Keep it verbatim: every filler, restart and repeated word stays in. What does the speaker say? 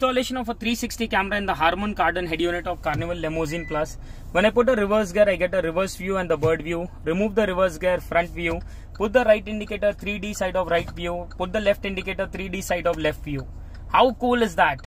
installation of a three sixty camera in the Harman Kardon head unit of Carnival Limousine Plus. When I put a reverse gear, I get a reverse view and the bird view. Remove the reverse gear, front view. Put the right indicator three D side of right view. Put the left indicator three D side of left view. How cool is that?